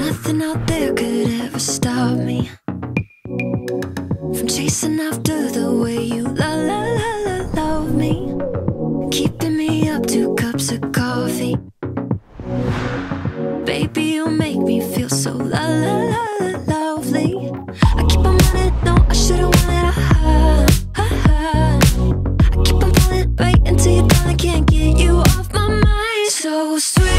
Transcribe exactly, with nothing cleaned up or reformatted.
nothing out there could ever stop me from chasing after the way you la la la la love me, keeping me up two cups of coffee. Baby, you make me feel so la la la la lovely. I keep on running, no, I should've wanted a high, high, high. I keep on falling right into your thought, I can't get you off my mind. So sweet.